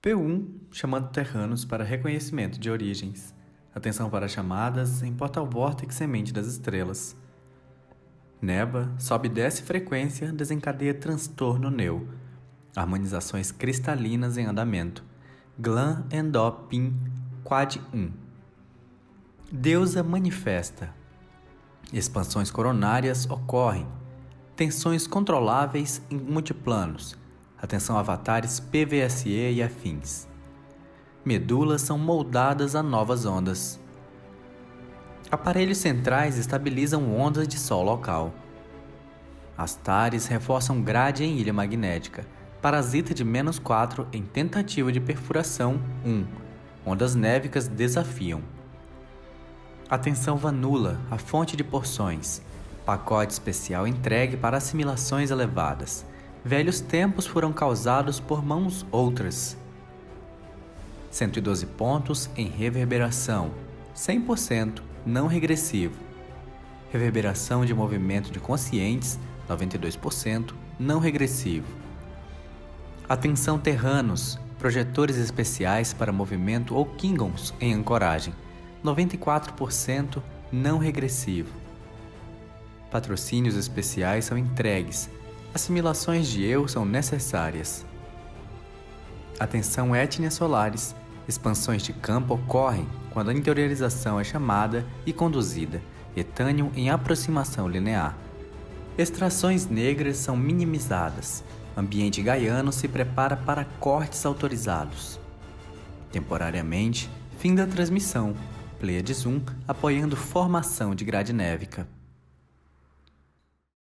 P1, chamando terranos para reconhecimento de origens. Atenção para chamadas em portal vórtex semente das estrelas. Neba, sobe e desce frequência, desencadeia transtorno neu. Harmonizações cristalinas em andamento. Glan Endopin Quad 1. Deusa manifesta. Expansões coronárias ocorrem. Tensões controláveis em multiplanos. Atenção avatares PVSE e afins. Medulas são moldadas a novas ondas. Aparelhos centrais estabilizam ondas de sol local. Astares reforçam grade em ilha magnética. Parasita de -4 em tentativa de perfuração 1. Ondas névicas desafiam. Atenção Vanula, a fonte de porções. Pacote especial entregue para assimilações elevadas. Velhos tempos foram causados por mãos outras. 112 pontos em reverberação. 100% não regressivo. Reverberação de movimento de conscientes. 92% não regressivo. Atenção terranos, projetores especiais para movimento ou Kingons em ancoragem. 94% não regressivo. Patrocínios especiais são entregues. Assimilações de eu são necessárias. Atenção étnias solares. Expansões de campo ocorrem quando a interiorização é chamada e conduzida. Etânium em aproximação linear. Extrações negras são minimizadas. Ambiente gaiano se prepara para cortes autorizados. Temporariamente, fim da transmissão. Pleiades 1 apoiando formação de grade névica.